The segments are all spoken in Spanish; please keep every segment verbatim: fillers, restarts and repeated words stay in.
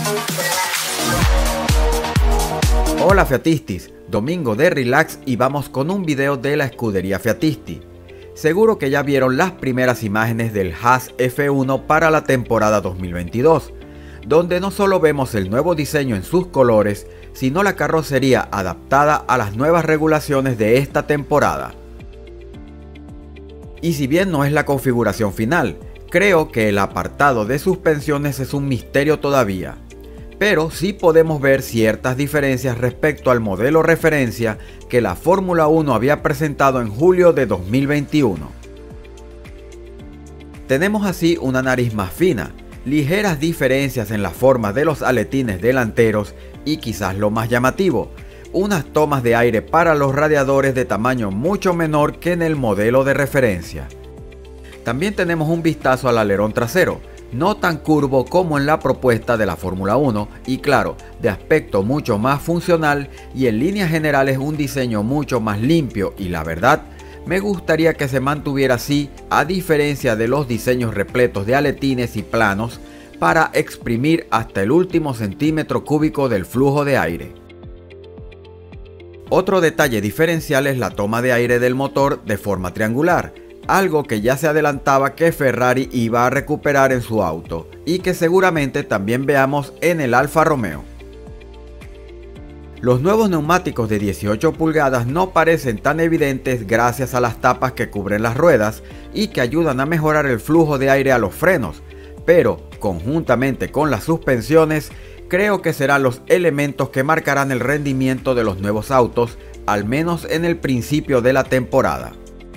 Hola Fiatistis, domingo de relax y vamos con un video de la escudería Fiatisti. Seguro que ya vieron las primeras imágenes del Haas F uno para la temporada dos mil veintidós, donde no solo vemos el nuevo diseño en sus colores, sino la carrocería adaptada a las nuevas regulaciones de esta temporada. Y si bien no es la configuración final, creo que el apartado de suspensiones es un misterio todavía. Pero sí podemos ver ciertas diferencias respecto al modelo referencia que la Fórmula uno había presentado en julio de dos mil veintiuno. Tenemos así una nariz más fina, ligeras diferencias en la forma de los aletines delanteros y quizás lo más llamativo, unas tomas de aire para los radiadores de tamaño mucho menor que en el modelo de referencia. También tenemos un vistazo al alerón trasero, no tan curvo como en la propuesta de la Fórmula uno y claro, de aspecto mucho más funcional y en líneas generales un diseño mucho más limpio y la verdad, me gustaría que se mantuviera así a diferencia de los diseños repletos de aletines y planos para exprimir hasta el último centímetro cúbico del flujo de aire. Otro detalle diferencial es la toma de aire del motor de forma triangular, algo que ya se adelantaba que Ferrari iba a recuperar en su auto y que seguramente también veamos en el Alfa Romeo. Los nuevos neumáticos de dieciocho pulgadas no parecen tan evidentes gracias a las tapas que cubren las ruedas y que ayudan a mejorar el flujo de aire a los frenos, pero conjuntamente con las suspensiones creo que serán los elementos que marcarán el rendimiento de los nuevos autos, al menos en el principio de la temporada.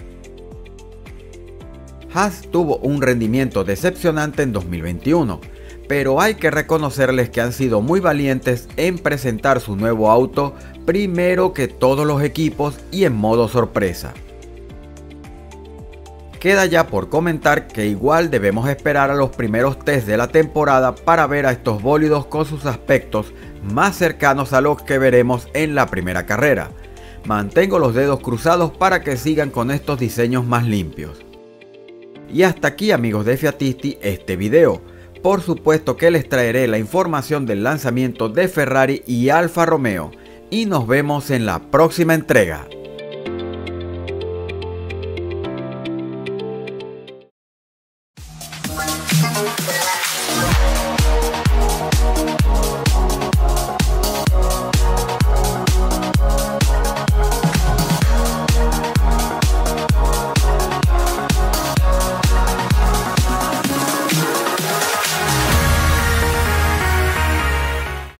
Haas tuvo un rendimiento decepcionante en dos mil veintiuno, pero hay que reconocerles que han sido muy valientes en presentar su nuevo auto primero que todos los equipos y en modo sorpresa. Queda ya por comentar que igual debemos esperar a los primeros test de la temporada para ver a estos bólidos con sus aspectos más cercanos a los que veremos en la primera carrera. Mantengo los dedos cruzados para que sigan con estos diseños más limpios. Y hasta aquí amigos de Fiatisti este video. Por supuesto que les traeré la información del lanzamiento de Ferrari y Alfa Romeo y nos vemos en la próxima entrega.